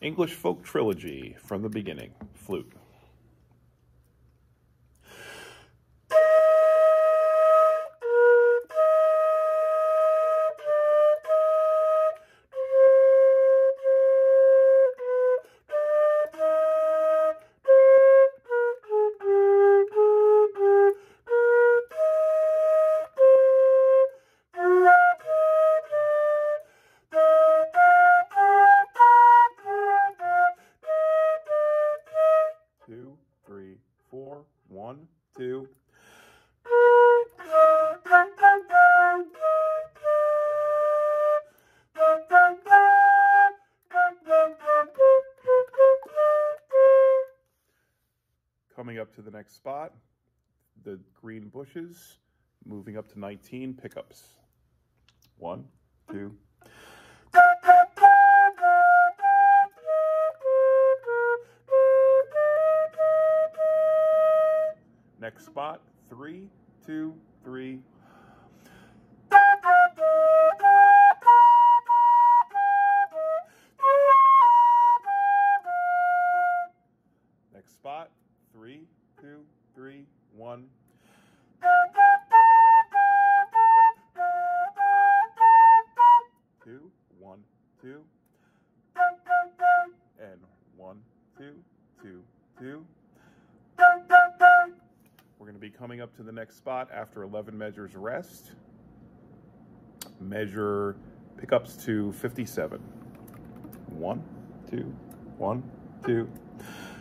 English Folk Trilogy from the beginning, flute. Two, three, four, 1, 2. Coming up to the next spot, the green bushes, moving up to 19 pickups. 1, 2. Next spot, 3, 2, 3. Next spot, 3, 2, 3, 1. 2, 1, 2. And 1, 2, 2, 2. We're going to be coming up to the next spot after 11 measures rest. Measure pickups to 57. 1, 2, 1, 2.